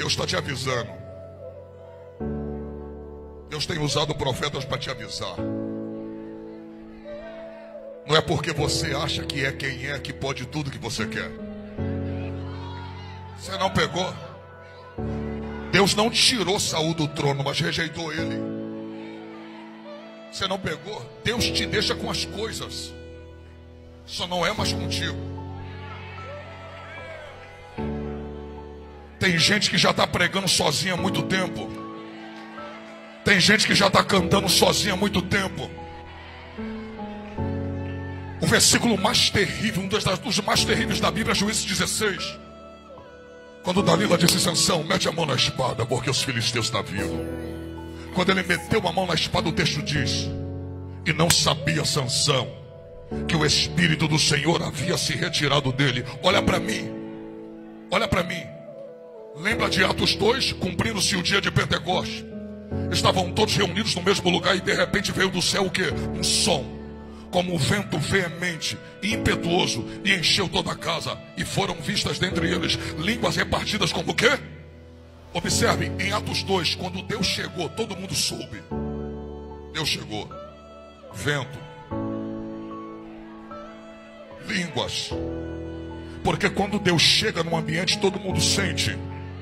Deus está te avisando. Deus tem usado profetas para te avisar. Não é porque você acha que é quem é que pode tudo que você quer. Você não pegou. Deus não tirou Saul do trono, mas rejeitou ele. Você não pegou. Deus te deixa com as coisas, só não é mais contigo. Tem gente que já está pregando sozinha há muito tempo. Tem gente que já está cantando sozinha há muito tempo. O versículo mais terrível, um dos mais terríveis da Bíblia é Juízes 16. Quando Dalila disse: Sansão, mete a mão na espada, porque os filisteus estão vindo. Quando ele meteu a mão na espada, o texto diz: e não sabia Sansão que o Espírito do Senhor havia se retirado dele. Olha para mim. Olha para mim. Lembra de Atos 2? Cumprindo-se o dia de Pentecostes. Estavam todos reunidos no mesmo lugar e de repente veio do céu o quê? Um som, como um vento veemente e impetuoso, e encheu toda a casa. E foram vistas dentre eles línguas repartidas como o quê? Observe, em Atos 2, quando Deus chegou, todo mundo soube. Deus chegou. Vento. Línguas. Porque quando Deus chega num ambiente, todo mundo sente.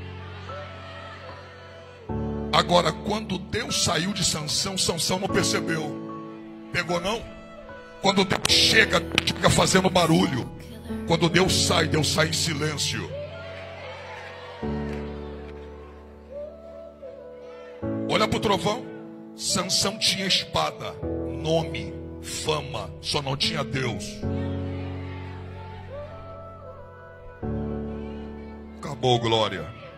Agora, quando Deus saiu de Sansão, Sansão não percebeu. Pegou não? Quando Deus chega, fica fazendo barulho. Quando Deus sai em silêncio. Olha para o trovão. Sansão tinha espada, nome, fama, só não tinha Deus. Acabou, glória.